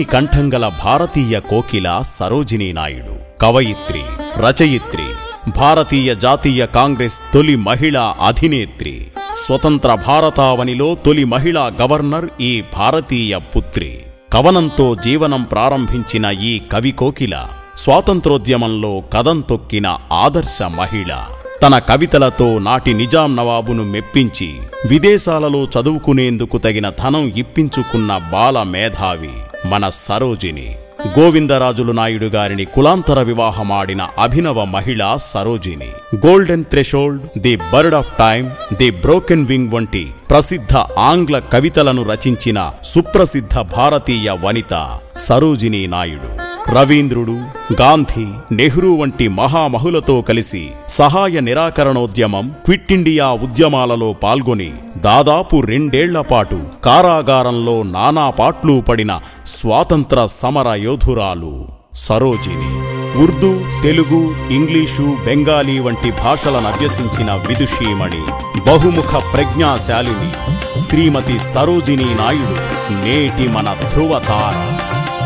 కంఠంగల భారతీయ కోకిల సరోజినీ నాయుడు కవయిత్రి, రచయిత్రి, భారతీయ జాతీయ కాంగ్రెస్ తొలి మహిళా అధినేత్రి, స్వతంత్ర భారతావనిలో తొలి మహిళా గవర్నర్ ఈ భారతీయ పుత్రి. కవనంతో జీవనం ప్రారంభించిన ఈ కవి కోకిల స్వాతంత్రోద్యమంలో కదం తొక్కిన ఆదర్శ మహిళ. తన కవితలతో నాటి నిజాం నవాబును మెప్పించి విదేశాలలో చదువుకునేందుకు తగిన ధనం ఇప్పించుకున్న బాల మేధావి మన సరోజిని. గోవిందరాజులు నాయుడు గారిని కులాంతర వివాహమాడిన అభినవ మహిళ Sarojini. Golden threshold, the bird of time, the broken wing వంటి ప్రసిద్ధ ఆంగ్ల కవితలను రచించిన సుప్రసిద్ధ భారతీయ వనిత సరోజినీ నాయుడు. రవీంద్రుడు, గాంధీ, నెహ్రూ వంటి మహామహులతో కలిసి సహాయ నిరాకరణోద్యమం, క్విట్ ఇండియా ఉద్యమాలలో పాల్గొని దాదాపు 2 ఏళ్లపాటు కారాగారంలో నానా పాట్లు పడిన స్వాతంత్ర సమర యోధురాలు సరోజిని. ఉర్దూ, తెలుగు, ఇంగ్లీషు, బెంగాలీ వంటి భాషలను అభ్యసించిన విదుషీమణి, బహుముఖ ప్రజ్ఞాశాలిని శ్రీమతి సరోజినీ నాయుడు నేటి మన ధృవతార.